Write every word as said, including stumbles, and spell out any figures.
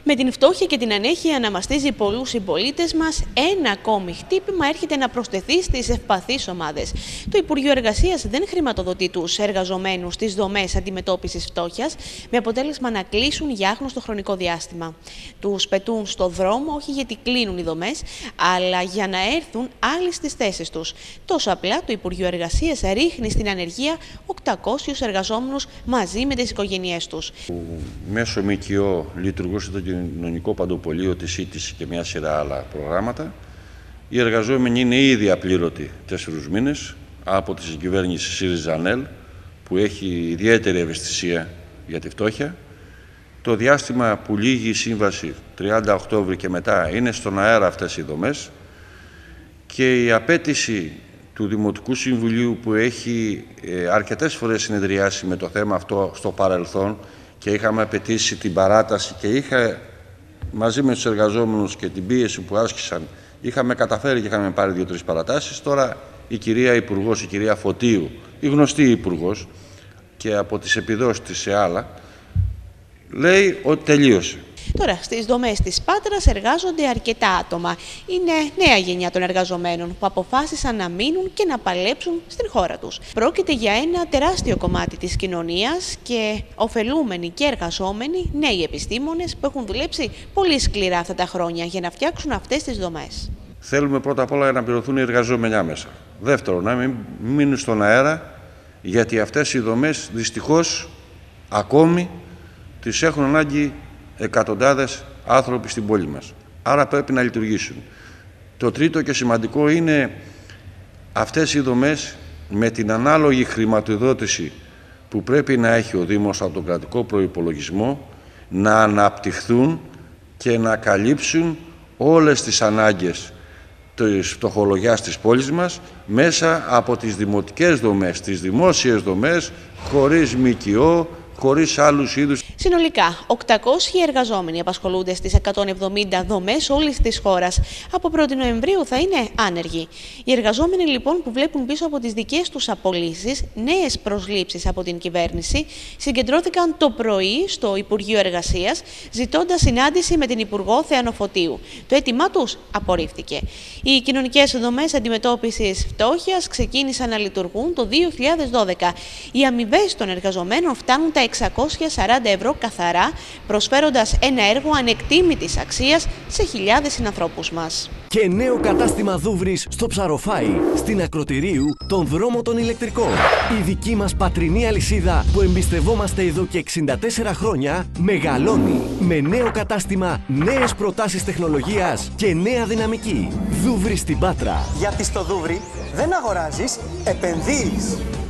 Με την φτώχεια και την ανέχεια να μαστίζει πολλούς συμπολίτες μας, ένα ακόμη χτύπημα έρχεται να προσθεθεί στις ευπαθείς ομάδες. Το Υπουργείο Εργασίας δεν χρηματοδοτεί τους εργαζομένους στις δομές αντιμετώπισης φτώχειας, με αποτέλεσμα να κλείσουν για άγνωστο χρονικό διάστημα. Τους πετούν στο δρόμο όχι γιατί κλείνουν οι δομές, αλλά για να έρθουν άλλοι στις θέσεις τους. Τόσο απλά το Υπουργείο Εργασίας ρίχνει στην ανεργία οκτακόσιους εργαζόμενους μαζί με τις οικογένειές τους. Μέσω ΜΚΟ λειτουργούσε το κοινωνικό παντοπολείο της ΣΥΤΙΣ και μια σειρά άλλα προγράμματα. Οι εργαζόμενοι είναι ήδη απλήρωτοι τέσσερους μήνες από τη συγκυβέρνηση ΣΥΡΙΖΑ-ΑΝΕΛ, που έχει ιδιαίτερη ευαισθησία για τη φτώχεια. Το διάστημα που λύγει η σύμβαση, τριάντα Οκτώβρη και μετά, είναι στον αέρα αυτές οι δομές και η απέτηση του Δημοτικού Συμβουλίου, που έχει ε, αρκετές φορές συνεδριάσει με το θέμα αυτό στο παρελθόν και είχαμε απαιτήσει την παράταση και είχα μαζί με τους εργαζόμενους και την πίεση που άσκησαν, είχαμε καταφέρει και είχαμε πάρει δύο-τρεις παρατάσεις. Τώρα η κυρία Υπουργός, η κυρία Φωτίου, η γνωστή Υπουργός και από τις επιδόσεις της σε άλλα, λέει ότι τελείωσε. Τώρα, στις δομές της Πάτρας εργάζονται αρκετά άτομα. Είναι νέα γενιά των εργαζομένων που αποφάσισαν να μείνουν και να παλέψουν στην χώρα τους. Πρόκειται για ένα τεράστιο κομμάτι της κοινωνίας και ωφελούμενοι και εργαζόμενοι νέοι επιστήμονες που έχουν δουλέψει πολύ σκληρά αυτά τα χρόνια για να φτιάξουν αυτές τις δομές. Θέλουμε πρώτα απ' όλα να πληρωθούν οι εργαζόμενοι μέσα. Δεύτερον, να μην μείνουν στον αέρα, γιατί αυτές οι δομές δυστυχώς ακόμη τις έχουν ανάγκη εκατοντάδες άνθρωποι στην πόλη μας. Άρα πρέπει να λειτουργήσουν. Το τρίτο και σημαντικό είναι αυτές οι δομές με την ανάλογη χρηματοδότηση που πρέπει να έχει ο Δήμος από τον κρατικό προϋπολογισμό να αναπτυχθούν και να καλύψουν όλες τις ανάγκες της φτωχολογιάς της πόλης μας μέσα από τις δημοτικές δομές, τις δημόσιες δομές, χωρίς ΜΚΟ, χωρίς άλλους είδους. Συνολικά, οκτακόσιοι εργαζόμενοι απασχολούνται στις εκατόν εβδομήντα δομές όλης της χώρας. Από πρώτη Νοεμβρίου θα είναι άνεργοι. Οι εργαζόμενοι λοιπόν που βλέπουν πίσω από τις δικές τους απολύσεις νέες προσλήψεις από την κυβέρνηση συγκεντρώθηκαν το πρωί στο Υπουργείο Εργασίας ζητώντας συνάντηση με την Υπουργό Θέανο Φωτίου. Το αίτημά τους απορρίφθηκε. Οι κοινωνικές δομές αντιμετώπισης φτώχειας ξεκίνησαν να λειτουργούν το δύο χιλιάδες δώδεκα. Οι αμοιβές των εργαζομένων φτάνουν τα εξακόσια σαράντα ευρώ καθαρά, προσφέροντας ένα έργο ανεκτήμητης αξίας σε χιλιάδες συνανθρώπους μας. Και νέο κατάστημα Δούβρης στο Ψαροφάι, στην Ακροτηρίου, τον δρόμο των ηλεκτρικών. Η δική μας πατρινή αλυσίδα που εμπιστευόμαστε εδώ και εξήντα τέσσερα χρόνια μεγαλώνει. Με νέο κατάστημα, νέες προτάσεις τεχνολογίας και νέα δυναμική. Δούβρης στην Πάτρα. Γιατί στο Δούβρι δεν αγοράζεις, επενδύεις.